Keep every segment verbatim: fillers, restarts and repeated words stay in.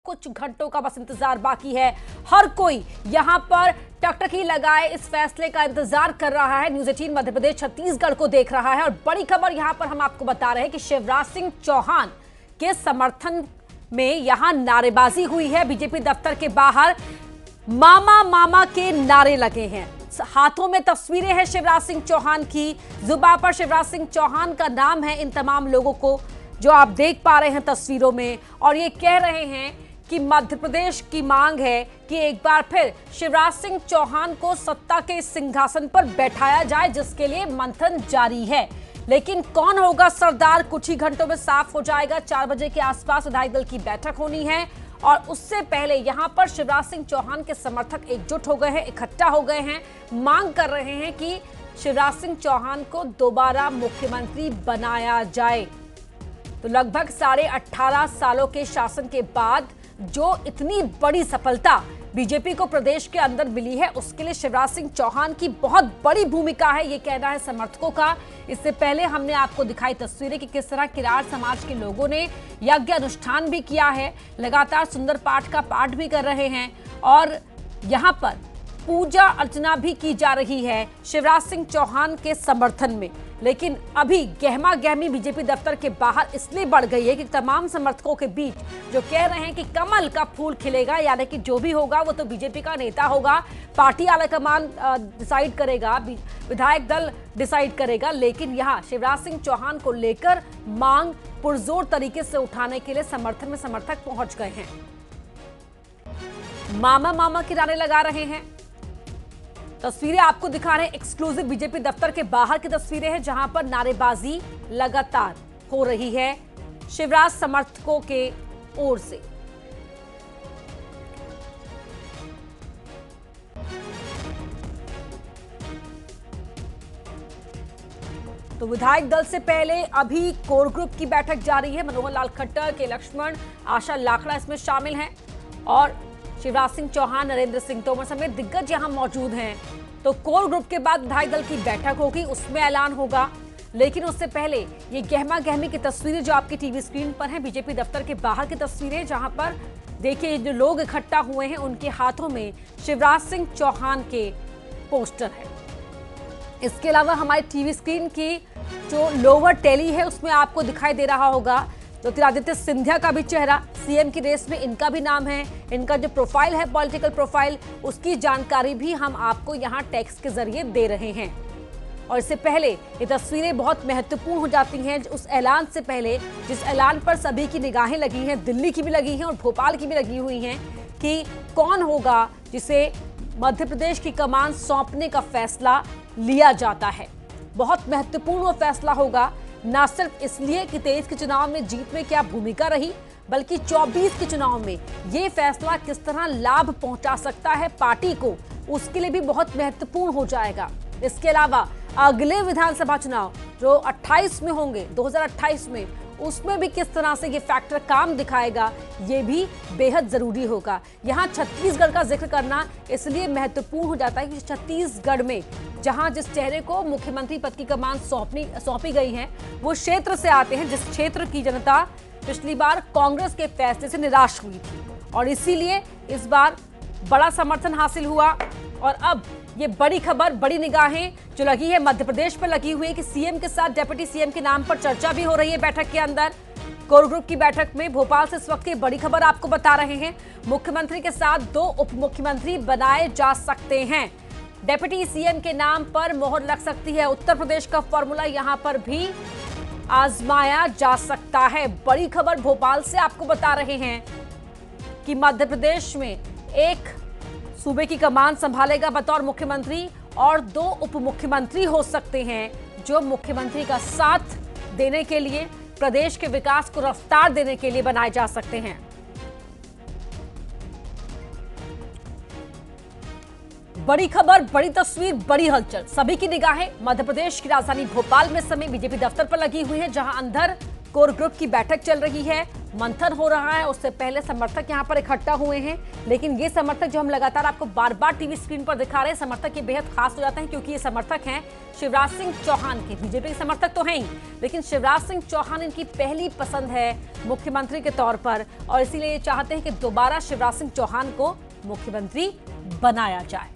कुछ घंटों का बस इंतजार बाकी है। हर कोई यहां पर टकटकी लगाए इस फैसले का इंतजार कर रहा है। न्यूज़ अठारह मध्य प्रदेश छत्तीसगढ़ को देख रहा है और बड़ी खबर यहां पर हम आपको बता रहे हैं कि शिवराज सिंह चौहान के समर्थन में यहां नारेबाजी हुई है। बीजेपी दफ्तर के बाहर मामा मामा के नारे लगे हैं। हाथों में तस्वीरें हैं शिवराज सिंह चौहान की, जुबान पर शिवराज सिंह चौहान का नाम है इन तमाम लोगों को जो आप देख पा रहे हैं तस्वीरों में, और ये कह रहे हैं कि मध्य प्रदेश की मांग है कि एक बार फिर शिवराज सिंह चौहान को सत्ता के सिंहासन पर बैठाया जाए, जिसके लिए मंथन जारी है। लेकिन कौन होगा सरदार, कुछ ही घंटों में साफ हो जाएगा। चार बजे के आसपास विधायक दल की बैठक होनी है और उससे पहले यहां पर शिवराज सिंह चौहान के समर्थक एकजुट हो गए हैं, इकट्ठा हो गए हैं, मांग कर रहे हैं कि शिवराज सिंह चौहान को दोबारा मुख्यमंत्री बनाया जाए। तो लगभग साढ़े अठारह सालों के शासन के बाद जो इतनी बड़ी सफलता बीजेपी को प्रदेश के अंदर मिली है, उसके लिए शिवराज सिंह चौहान की बहुत बड़ी भूमिका है, ये कहना है समर्थकों का। इससे पहले हमने आपको दिखाई तस्वीरें कि किस तरह किरार समाज के लोगों ने यज्ञ अनुष्ठान भी किया है, लगातार सुंदर पाठ का पाठ भी कर रहे हैं और यहाँ पर पूजा अर्चना भी की जा रही है शिवराज सिंह चौहान के समर्थन में। लेकिन अभी गहमा गहमी बीजेपी दफ्तर के बाहर इसलिए बढ़ गई है कि तमाम समर्थकों के बीच जो कह रहे हैं कि कमल का फूल खिलेगा, यानी कि जो भी होगा वो तो बीजेपी का नेता होगा, पार्टी आलाकमान डिसाइड करेगा, विधायक दल डिसाइड करेगा। लेकिन यहाँ शिवराज सिंह चौहान को लेकर मांग पुरजोर तरीके से उठाने के लिए समर्थन में समर्थक पहुंच गए हैं। मामा मामा के नारे लगा रहे हैं। तस्वीरें आपको दिखा रहे हैं, एक्सक्लूसिव बीजेपी दफ्तर के बाहर की तस्वीरें हैं जहां पर नारेबाजी लगातार हो रही है शिवराज समर्थकों के ओर से। तो विधायक दल से पहले अभी कोर ग्रुप की बैठक जारी है। मनोहर लाल खट्टर के लक्ष्मण, आशा लाखड़ा इसमें शामिल हैं और शिवराज सिंह चौहान, नरेंद्र सिंह तोमर समेत दिग्गज यहां मौजूद हैं। तो कोर ग्रुप के बाद विधायक दल की बैठक होगी, उसमें ऐलान होगा। लेकिन उससे पहले ये गहमा गहमी की तस्वीरें जो आपकी टीवी स्क्रीन पर हैं, बीजेपी दफ्तर के बाहर की तस्वीरें, जहां पर देखिए जो लोग इकट्ठा हुए हैं उनके हाथों में शिवराज सिंह चौहान के पोस्टर है। इसके अलावा हमारी टीवी स्क्रीन की जो लोअर टेली है उसमें आपको दिखाई दे रहा होगा ज्योतिरादित्य सिंधिया का भी चेहरा, सीएम की रेस में इनका भी नाम है। इनका जो प्रोफाइल है, पॉलिटिकल प्रोफाइल, उसकी जानकारी भी हम आपको यहां टेक्स्ट के जरिए दे रहे हैं। और इससे पहले ये तस्वीरें बहुत महत्वपूर्ण हो जाती हैं उस ऐलान से पहले, जिस ऐलान पर सभी की निगाहें लगी हैं, दिल्ली की भी लगी हैं और भोपाल की भी लगी हुई हैं कि कौन होगा जिसे मध्य प्रदेश की कमान सौंपने का फैसला लिया जाता है। बहुत महत्वपूर्ण वो फैसला होगा, न सिर्फ इसलिए कि तेईस के चुनाव में जीत में क्या भूमिका रही, बल्कि चौबीस के चुनाव में ये फैसला किस तरह लाभ पहुंचा सकता है पार्टी को, उसके लिए भी बहुत महत्वपूर्ण हो जाएगा। इसके अलावा अगले विधानसभा चुनाव जो अट्ठाईस में होंगे, दो हज़ार अट्ठाईस में, उसमें भी किस तरह से ये फैक्टर काम दिखाएगा, ये भी बेहद जरूरी होगा। यहाँ छत्तीसगढ़ का जिक्र करना इसलिए महत्वपूर्ण हो जाता है कि छत्तीसगढ़ में जहां जिस चेहरे को मुख्यमंत्री पद की कमान सौंपनी सौंपी गई है वो क्षेत्र से आते हैं, जिस क्षेत्र की जनता पिछली बार कांग्रेस के फैसले से निराश हुई थी और इसीलिए इस बार बड़ा समर्थन हासिल हुआ। और अब ये बड़ी खबर, बड़ी निगाहें जो लगी है मध्य प्रदेश पर लगी हुई है कि सीएम के साथ डिप्टी सीएम के नाम पर चर्चा भी हो रही है बैठक के अंदर। कोर ग्रुप की बैठक में भोपाल से इस वक्त की बड़ी खबर आपको बता रहे हैं, मुख्यमंत्री के साथ दो उप मुख्यमंत्री बनाए जा सकते हैं। डिप्टी सीएम के नाम पर मोहर लग सकती है। उत्तर प्रदेश का फॉर्मूला यहां पर भी आजमाया जा सकता है। बड़ी खबर भोपाल से आपको बता रहे हैं कि मध्य प्रदेश में एक सूबे की कमान संभालेगा बतौर मुख्यमंत्री और दो उप मुख्यमंत्री हो सकते हैं जो मुख्यमंत्री का साथ देने के लिए, प्रदेश के विकास को रफ्तार देने के लिए बनाए जा सकते हैं। बड़ी खबर, बड़ी तस्वीर, बड़ी हलचल, सभी की निगाहें मध्य प्रदेश की राजधानी भोपाल में समय बीजेपी दफ्तर पर लगी हुई है, जहां अंदर कोर ग्रुप की बैठक चल रही है मंथन हो रहा है उससे पहले समर्थक यहां पर इकट्ठा हुए हैं। लेकिन ये समर्थक जो हम लगातार आपको बार बार टीवी स्क्रीन पर दिखा रहे हैं, समर्थक ये बेहद खास हो जाते हैं क्योंकि ये समर्थक हैं शिवराज सिंह चौहान के। बीजेपी के समर्थक तो हैं ही, लेकिन शिवराज सिंह चौहान इनकी पहली पसंद है मुख्यमंत्री के तौर पर, और इसीलिए ये चाहते हैं कि दोबारा शिवराज सिंह चौहान को मुख्यमंत्री बनाया जाए।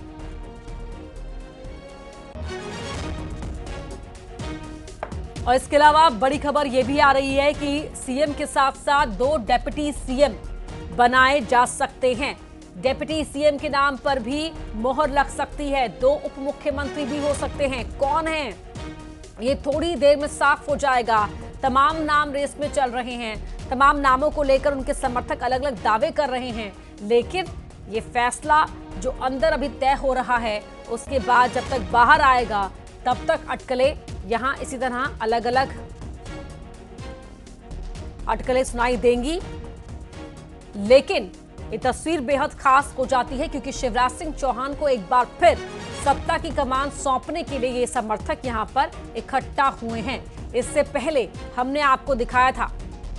और इसके अलावा बड़ी खबर यह भी आ रही है कि सीएम के साथ साथ दो डेप्यूटी सीएम बनाए जा सकते हैं। डेप्यूटी सीएम के नाम पर भी मोहर लग सकती है। दो उप मुख्यमंत्री भी हो सकते हैं। कौन है ये थोड़ी देर में साफ हो जाएगा। तमाम नाम रेस में चल रहे हैं, तमाम नामों को लेकर उनके समर्थक अलग अलग दावे कर रहे हैं, लेकिन ये फैसला जो अंदर अभी तय हो रहा है उसके बाद जब तक बाहर आएगा तब तक अटकलें यहां इसी तरह अलग अलग अटकलें सुनाई देंगी। लेकिन ये तस्वीर बेहद खास हो जाती है क्योंकि शिवराज सिंह चौहान को एक बार फिर सत्ता की कमान सौंपने के लिए ये समर्थक यहां पर इकट्ठा हुए हैं। इससे पहले हमने आपको दिखाया था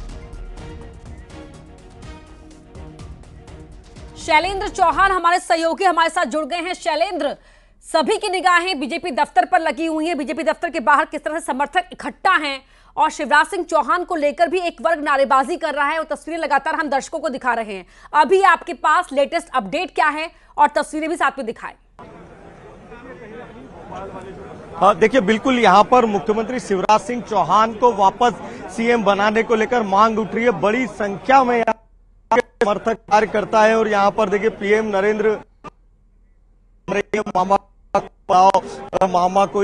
शैलेंद्र चौहान हमारे सहयोगी हमारे साथ जुड़ गए हैं। शैलेंद्र, सभी की निगाहें बीजेपी दफ्तर पर लगी हुई हैं। बीजेपी दफ्तर के बाहर किस तरह से समर्थक इकट्ठा हैं और शिवराज सिंह चौहान को लेकर भी एक वर्ग नारेबाजी कर रहा है और तस्वीरें लगातार हम दर्शकों को दिखा रहे हैं। अभी आपके पास लेटेस्ट अपडेट क्या है और तस्वीरें भी साथ में दिखाएं। हाँ, देखिए बिल्कुल यहाँ पर मुख्यमंत्री शिवराज सिंह चौहान को वापस सीएम बनाने को लेकर मांग उठ रही है। बड़ी संख्या में यहाँ समर्थक कार्यकर्ता है और यहाँ पर देखिए पीएम नरेंद्र मामा मामा कोई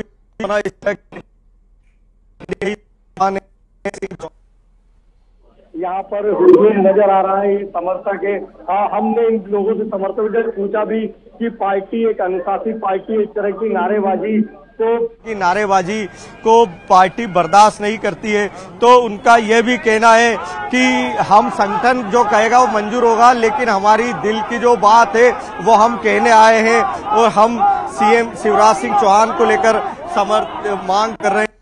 यहाँ पर हुजूम नजर आ रहा है। ये समर्थक है। हाँ, हमने इन लोगों से समर्थकों से पूछा भी कि पार्टी एक अनुशासित पार्टी, इस तरह की नारेबाजी तो की नारेबाजी को पार्टी बर्दाश्त नहीं करती है। तो उनका यह भी कहना है कि हम संगठन जो कहेगा वो मंजूर होगा, लेकिन हमारी दिल की जो बात है वो हम कहने आए हैं और हम सीएम शिवराज सिंह चौहान को लेकर समर्थ मांग कर रहे हैं।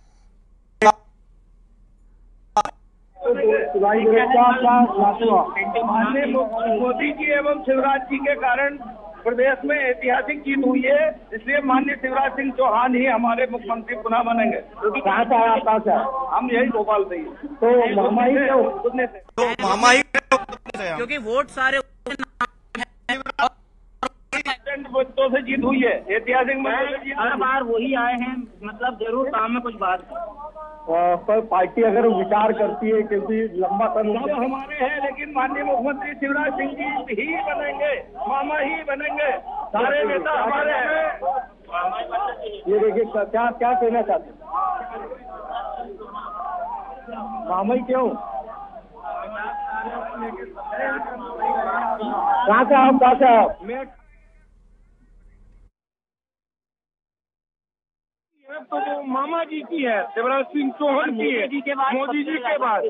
मोदी जी एवं शिवराज जी के कारण प्रदेश में ऐतिहासिक जीत हुई है, इसलिए माननीय शिवराज सिंह चौहान ही हमारे मुख्यमंत्री पुनः बनेंगे। कहाँ से आया आपका सर? हम यही भोपाल से ही। तो मामा ही उतने से तो मामा ही क्योंकि वोट सारे बच्चों से जीत हुई है, ऐतिहासिक हर बार वही आए हैं। मतलब जरूर काम में कुछ बात पर पार्टी अगर विचार करती है क्योंकि लंबा समय हमारे हैं, लेकिन माननीय मुख्यमंत्री शिवराज सिंह जी ही बनेंगे, मामा ही बनेंगे, सारे नेता हमारे हैं। ये देखिए क्या क्या कहना चाहते हैं, मामा ही क्यों? कहाँ से आप कहाँ से आप? मैं तो वो मामा जी की है, शिवराज सिंह चौहान की है, मोदी जी के बाद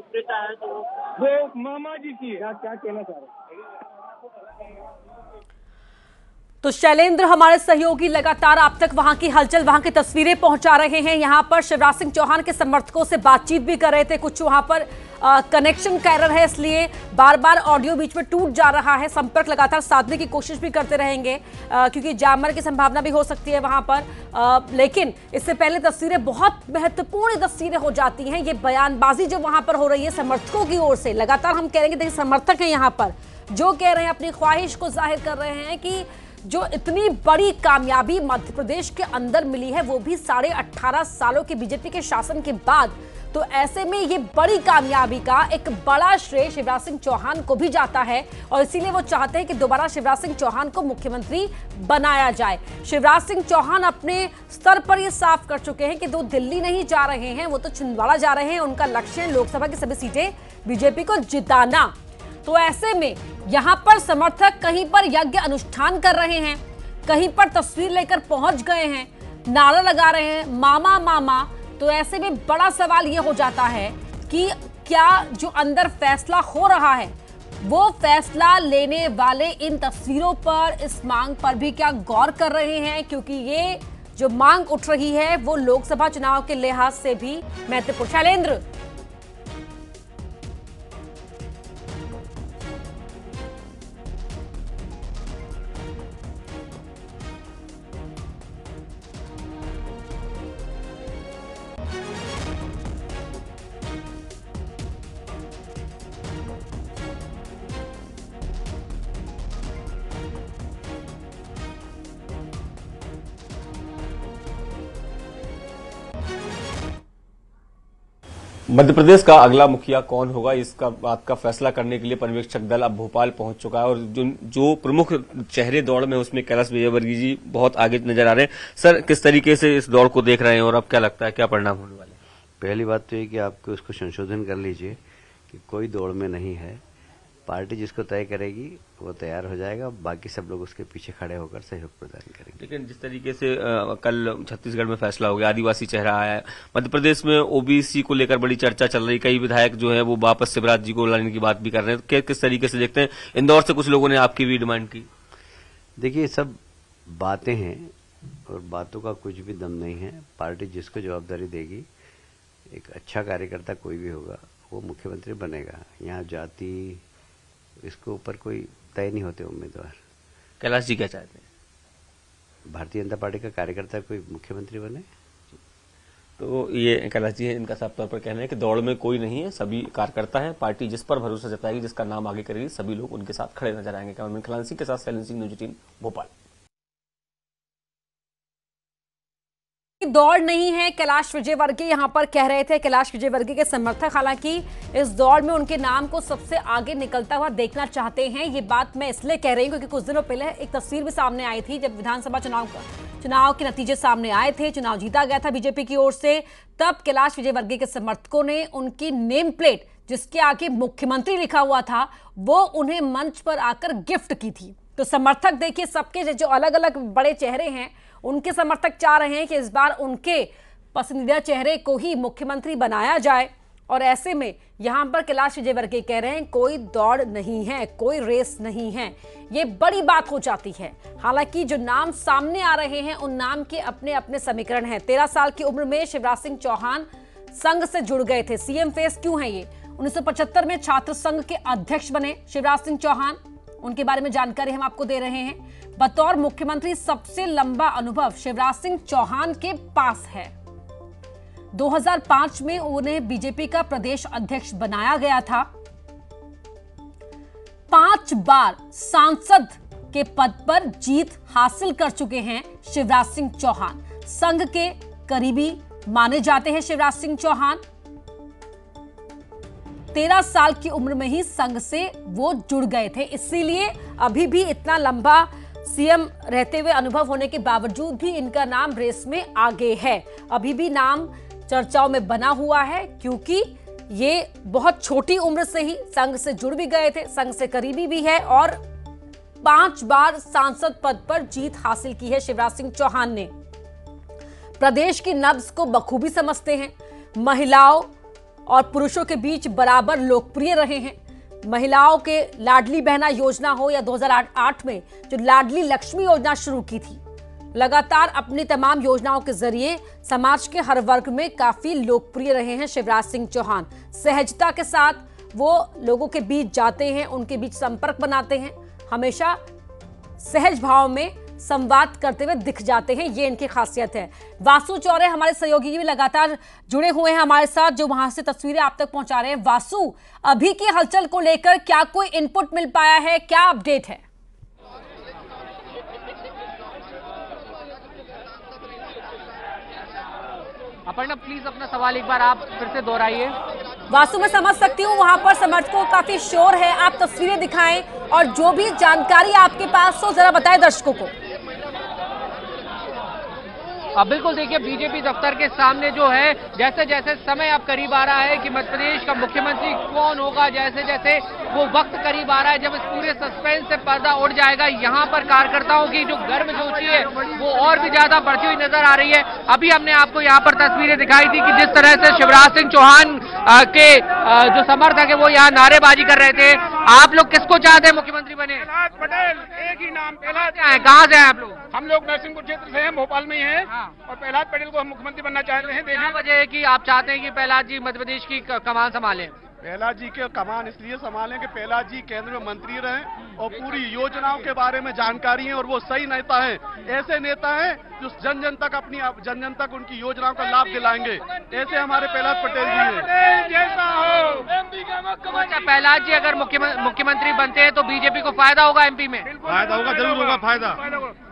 वो मामा जी की है। क्या कहना चाह रहे हैं? तो शैलेंद्र हमारे सहयोगी लगातार आप तक वहां की हलचल, वहां की तस्वीरें पहुंचा रहे हैं। यहां पर शिवराज सिंह चौहान के समर्थकों से बातचीत भी कर रहे थे। कुछ वहां पर कनेक्शन का एरर है, इसलिए बार बार ऑडियो बीच में टूट जा रहा है। संपर्क लगातार साधने की कोशिश भी करते रहेंगे आ, क्योंकि जैमर की संभावना भी हो सकती है वहां पर। आ, लेकिन इससे पहले तस्वीरें, बहुत महत्वपूर्ण तस्वीरें हो जाती हैं। ये बयानबाजी जो वहां पर हो रही है समर्थकों की ओर से, लगातार हम कह रहे हैं, देखिए समर्थक हैं यहाँ पर जो कह रहे हैं, अपनी ख्वाहिश को जाहिर कर रहे हैं कि जो इतनी बड़ी कामयाबी मध्य प्रदेश के अंदर मिली है वो भी साढ़े अठारह सालों के बीजेपी के शासन के बाद, तो ऐसे में ये बड़ी कामयाबी का एक बड़ा श्रेय शिवराज सिंह चौहान को भी जाता है और इसीलिए वो चाहते हैं कि दोबारा शिवराज सिंह चौहान को मुख्यमंत्री बनाया जाए। शिवराज सिंह चौहान अपने स्तर पर ये साफ कर चुके हैं कि वो दिल्ली नहीं जा रहे हैं, वो तो छिंदवाड़ा जा रहे हैं। उनका लक्ष्य है लोकसभा की सभी सीटें बीजेपी को जिताना। तो ऐसे में यहां पर समर्थक कहीं पर यज्ञ अनुष्ठान कर रहे हैं, कहीं पर तस्वीर लेकर पहुंच गए हैं, नारा लगा रहे हैं मामा मामा। तो ऐसे में बड़ा सवाल यह हो जाता है कि क्या जो अंदर फैसला हो रहा है वो फैसला लेने वाले इन तस्वीरों पर, इस मांग पर भी क्या गौर कर रहे हैं, क्योंकि ये जो मांग उठ रही है वो लोकसभा चुनाव के लिहाज से भी महत्वपूर्ण। शैलेंद्र, मध्य प्रदेश का अगला मुखिया कौन होगा, इसका बात का फैसला करने के लिए पर्यवेक्षक दल अब भोपाल पहुंच चुका है और जो जो प्रमुख चेहरे दौड़ में उसमें कैलाश विजयवर्गीय जी बहुत आगे नजर आ रहे हैं। सर, किस तरीके से इस दौड़ को देख रहे हैं और अब क्या लगता है क्या परिणाम होने वाले? पहली बात तो ये कि आपको उसको संशोधन कर लीजिए कि कोई दौड़ में नहीं है, पार्टी जिसको तय करेगी वो तैयार हो जाएगा, बाकी सब लोग उसके पीछे खड़े होकर सहयोग प्रदान करेंगे। लेकिन जिस तरीके से आ, कल छत्तीसगढ़ में फैसला हो गया, आदिवासी चेहरा आया है, मध्य प्रदेश में ओबीसी को लेकर बड़ी चर्चा चल रही, कई विधायक जो है वो वापस शिवराज जी को लाने की बात भी कर रहे हैं, कि, किस तरीके से देखते हैं? इंदौर से कुछ लोगों ने आपकी भी डिमांड की। देखिए, सब बातें हैं और बातों का कुछ भी दम नहीं है। पार्टी जिसको जवाबदारी देगी, एक अच्छा कार्यकर्ता कोई भी होगा वो मुख्यमंत्री बनेगा। यहाँ जाति इसके ऊपर कोई तय नहीं होते उम्मीदवार। कैलाश जी क्या चाहते हैं? भारतीय जनता पार्टी का कार्यकर्ता कोई मुख्यमंत्री बने। तो ये कैलाश जी है, इनका साफ तौर पर कहना है कि दौड़ में कोई नहीं है, सभी कार्यकर्ता है, पार्टी जिस पर भरोसा जताएगी, जिसका नाम आगे करेगी, सभी लोग उनके साथ खड़े नजर आएंगे। कैमरामैन खलान सिंह के साथ शैलेंद्र सिंह, न्यूज़ एटीन भोपाल। दौड़ नहीं है, कैलाश विजयवर्गीय यहां पर कह रहे थे। कैलाश विजयवर्गीय के समर्थक हालांकि इस दौड़ में उनके नाम को सबसे आगे निकलता हुआ देखना चाहते हैं। ये बात मैं इसलिए कह रही हूं क्योंकि कुछ दिनों पहले एक तस्वीर भी सामने आई थी, जब विधानसभा चुनाव चुनाव के नतीजे सामने आए थे, चुनाव जीता गया था बीजेपी की ओर से, तब कैलाश विजयवर्गीय के समर्थकों ने उनकी नेम प्लेट जिसके आगे मुख्यमंत्री लिखा हुआ था वो उन्हें मंच पर आकर गिफ्ट की थी। तो समर्थक देखिए, सबके जो अलग अलग बड़े चेहरे हैं उनके समर्थक चाह रहे हैं कि इस बार उनके पसंदीदा चेहरे को ही मुख्यमंत्री बनाया जाए। और ऐसे में यहां पर कैलाश विजयवर्गीय कह रहे हैं कोई दौड़ नहीं है, कोई रेस नहीं है। ये बड़ी बात हो जाती है। हालांकि जो नाम सामने आ रहे हैं उन नाम के अपने अपने समीकरण हैं। तेरह साल की उम्र में शिवराज सिंह चौहान संघ से जुड़ गए थे। सीएम फेस क्यों है ये? उन्नीस सौ पचहत्तर में छात्र संघ के अध्यक्ष बने शिवराज सिंह चौहान, उनके बारे में जानकारी हम आपको दे रहे हैं। बतौर मुख्यमंत्री सबसे लंबा अनुभव शिवराज सिंह चौहान के पास है। दो हज़ार पाँच में उन्हें बीजेपी का प्रदेश अध्यक्ष बनाया गया था। पांच बार सांसद के पद पर जीत हासिल कर चुके हैं शिवराज सिंह चौहान। संघ के करीबी माने जाते हैं शिवराज सिंह चौहान। तेरह साल की उम्र में ही संघ से वो जुड़ गए थे, इसीलिए अभी भी इतना लंबा सीएम रहते हुए अनुभव होने के बावजूद भी इनका नाम रेस में आगे है। अभी भी नाम चर्चाओं में बना हुआ है क्योंकि ये बहुत छोटी उम्र से ही संघ से जुड़ भी गए थे, संघ से करीबी भी है और पांच बार सांसद पद पर जीत हासिल की है शिवराज सिंह चौहान ने। प्रदेश की नब्ज को बखूबी समझते हैं। महिलाओं और पुरुषों के बीच बराबर लोकप्रिय रहे हैं। महिलाओं के लाडली बहना योजना हो या दो हज़ार आठ में जो लाडली लक्ष्मी योजना शुरू की थी, लगातार अपनी तमाम योजनाओं के जरिए समाज के हर वर्ग में काफी लोकप्रिय रहे हैं शिवराज सिंह चौहान। सहजता के साथ वो लोगों के बीच जाते हैं, उनके बीच संपर्क बनाते हैं, हमेशा सहज भाव में संवाद करते हुए दिख जाते हैं, ये इनकी खासियत है। वासु चौरे हमारे सहयोगी भी लगातार जुड़े हुए हैं हमारे साथ, जो वहां से तस्वीरें आप तक पहुंचा रहे हैं। वासु, अभी की हलचल को लेकर क्या कोई इनपुट मिल पाया है, क्या अपडेट है? अपर्णा, प्लीज अपना सवाल एक बार आप फिर से दोहराइए। वासु, मैं समझ सकती हूँ वहां पर समर्थकों का काफी शोर है, आप तस्वीरें दिखाएं और जो भी जानकारी आपके पास हो जरा बताएं दर्शकों को। अब बिल्कुल देखिए, बीजेपी दफ्तर के सामने जो है जैसे जैसे समय अब करीब आ रहा है कि मध्य प्रदेश का मुख्यमंत्री कौन होगा, जैसे जैसे वो वक्त करीब आ रहा है जब इस पूरे सस्पेंस से पर्दा उड़ जाएगा, यहाँ पर कार्यकर्ताओं की जो गर्मजोशी है वो और भी ज्यादा बढ़ती हुई नजर आ रही है। अभी हमने आपको यहाँ पर तस्वीरें दिखाई थी कि जिस तरह से शिवराज सिंह चौहान के जो समर्थक है वो यहाँ नारेबाजी कर रहे थे। आप लोग किसको चाहते हैं मुख्यमंत्री बने? प्रहलाद पटेल, एक ही नाम प्रहलाद। कहाँ से हैं आप लोग? हम लोग नरसिंहपुर क्षेत्र से हैं, भोपाल में ही हैं और प्रहलाद पटेल को हम मुख्यमंत्री बनना चाहते हैं। क्या वजह है कि आप चाहते हैं कि प्रहलाद जी मध्य प्रदेश की कमान संभालें? प्रहलाद जी के कमान इसलिए संभालें कि प्रहलाद जी केंद्र में मंत्री रहें और पूरी योजनाओं के बारे में जानकारी है और वो सही नेता हैं। ऐसे नेता हैं जो जन जन तक अपनी जन जन तक उनकी योजनाओं का लाभ दिलाएंगे। ऐसे हमारे प्रहलाद पटेल जी हैं। जैसा हो प्रहलाद जी अगर मुख्यमंत्री बनते हैं तो बीजेपी को फायदा होगा एमपी में? फायदा होगा, जरूर होगा फायदा।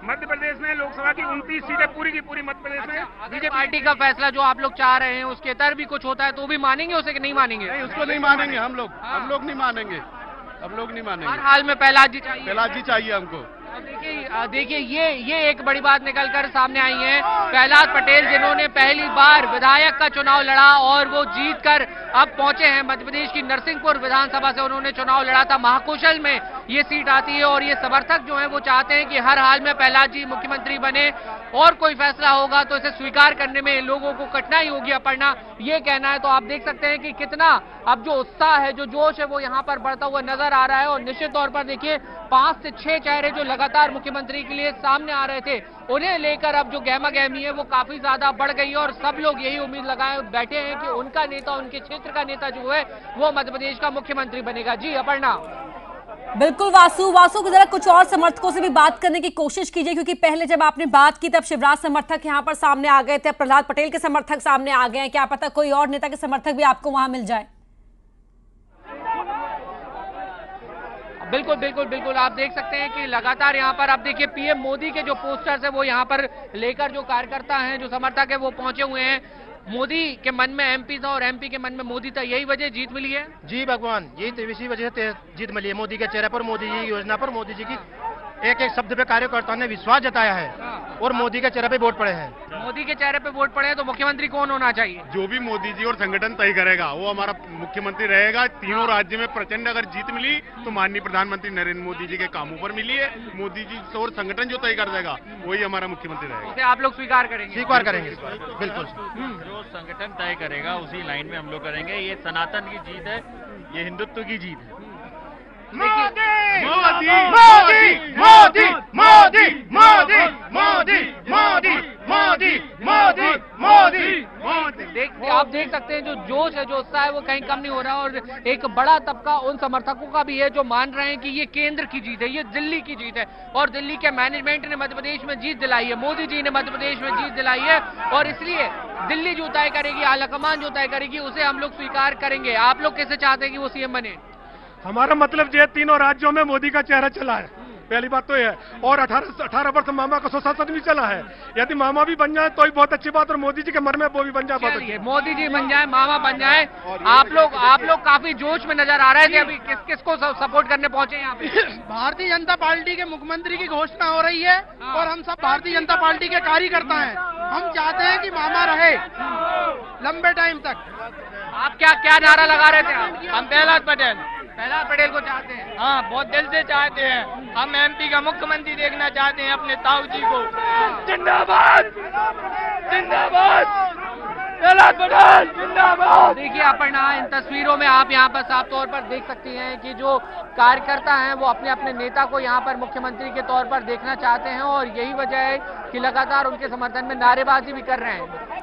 मध्य प्रदेश में लोकसभा की उनतीस सीटें पूरी की पूरी मध्य प्रदेश में बीजेपी पार्टी का फैसला जो आप लोग चाह रहे हैं उसके तर भी कुछ होता है तो भी मानेंगे उसे कि नहीं मानेंगे? नहीं, उसको नहीं मानेंगे हम लोग हम लोग नहीं मानेंगे हम लोग नहीं मानेंगे हर हाल में प्रहलाद जी चाहिए प्रहलाद जी चाहिए हमको। देखिए देखिए ये ये एक बड़ी बात निकलकर सामने आई है। प्रहलाद पटेल जिन्होंने पहली बार विधायक का चुनाव लड़ा और वो जीत कर अब पहुंचे हैं मध्य प्रदेश की नरसिंहपुर विधानसभा से उन्होंने चुनाव लड़ा था। महाकौशल में ये सीट आती है और ये समर्थक जो है वो चाहते हैं कि हर हाल में प्रहलाद जी मुख्यमंत्री बने और कोई फैसला होगा तो इसे स्वीकार करने में लोगों को कठिनाई होगी। अपर्णा ये कहना है तो आप देख सकते हैं कि कितना अब जो उत्साह है जो जोश है वो यहाँ पर बढ़ता हुआ नजर आ रहा है। और निश्चित तौर पर देखिए पांच से छह चेहरे जो लगातार मुख्यमंत्री के लिए सामने आ रहे थे उन्हें लेकर अब जो गहमा गहमी है वो काफी ज्यादा बढ़ गई है और सब लोग यही उम्मीद लगाए बैठे हैं कि उनका नेता उनके क्षेत्र का नेता जो है वो मध्य प्रदेश का मुख्यमंत्री बनेगा। जी अपर्णा। बिल्कुल वासु वासु की जरा कुछ और समर्थकों से भी बात करने की कोशिश कीजिए क्योंकि पहले जब आपने बात की तब शिवराज समर्थक यहाँ पर सामने आ गए थे, प्रहलाद पटेल के समर्थक सामने आ गए हैं, क्या पता कोई और नेता के समर्थक भी आपको वहां मिल जाए। बिल्कुल बिल्कुल बिल्कुल आप देख सकते हैं कि लगातार यहाँ पर आप देखिए पीएम मोदी के जो पोस्टर्स है वो यहाँ पर लेकर जो कार्यकर्ता हैं जो समर्थक है वो पहुंचे हुए हैं। मोदी के मन में एमपी था और एमपी के मन में मोदी था, यही वजह जीत मिली है। जी भगवान, यही तो इसी वजह से जीत मिली है। मोदी के चेहरे पर, मोदी जी की योजना पर, मोदी जी की एक एक शब्द पे कार्यकर्ताओं ने विश्वास जताया है और मोदी के चेहरे पे वोट पड़े हैं। मोदी के चेहरे पे वोट पड़े हैं तो मुख्यमंत्री कौन होना चाहिए? जो भी मोदी जी और संगठन तय करेगा वो हमारा मुख्यमंत्री रहेगा। तीनों राज्य में प्रचंड अगर जीत मिली तो माननीय प्रधानमंत्री नरेंद्र मोदी जी के कामों पर मिली है। मोदी जी और संगठन जो तय कर देगा वही हमारा मुख्यमंत्री रहेगा। इसे आप लोग स्वीकार करेंगे? स्वीकार करेंगे बिल्कुल। जो संगठन तय करेगा उसी लाइन में हम लोग करेंगे। ये सनातन की जीत है, ये हिंदुत्व की जीत है। मोदी मोदी मोदी मोदी मोदी मोदी मोदी मोदी मोदी मोदी मोदी मोदी देख आप देख सकते हैं जो जोश है जो उत्साह है वो कहीं कम नहीं हो रहा। और एक बड़ा तबका उन समर्थकों का भी है जो मान रहे हैं कि ये केंद्र की जीत है, ये दिल्ली की जीत है और दिल्ली के मैनेजमेंट ने मध्य प्रदेश में जीत दिलाई है, मोदी जी ने मध्य प्रदेश में जीत दिलाई है और इसलिए दिल्ली जो तय करेगी, आलाकमान जो तय करेगी उसे हम लोग स्वीकार करेंगे। आप लोग कैसे चाहते हैं कि वो सीएम बने? हमारा मतलब जो है तीनों राज्यों में मोदी का चेहरा चला है, पहली बात तो ये है। और अठारह अठारह वर्ष मामा का सुशासन भी चला है। यदि मामा भी बन जाए तो ही बहुत अच्छी बात और मोदी जी के मन में वो भी बन जाए बहुत अच्छी। मोदी जी बन जाए, मामा बन जाए। आप लोग आप लोग काफी जोश में नजर आ रहे थे। अभी किस किसको सपोर्ट करने पहुंचे यहाँ पे? भारतीय जनता पार्टी के मुख्यमंत्री की घोषणा हो रही है और हम सब भारतीय जनता पार्टी के कार्यकर्ता हैं। हम चाहते हैं कि मामा रहे लंबे टाइम तक। आप क्या क्या नारा लगा रहे थे आप? हम प्रहलाद पटेल प्रहलाद पटेल को चाहते हैं? हाँ, बहुत दिल से चाहते हैं। हम एमपी का मुख्यमंत्री देखना चाहते हैं अपने ताऊ जी को। जिंदाबाद जिंदाबाद प्रहलाद पटेल जिंदाबाद। देखिए अपर्णा, इन तस्वीरों में आप यहाँ पर साफ तौर पर देख सकती हैं कि जो कार्यकर्ता हैं वो अपने अपने नेता को यहाँ पर मुख्यमंत्री के तौर पर देखना चाहते हैं और यही वजह है कि लगातार उनके समर्थन में नारेबाजी भी कर रहे हैं।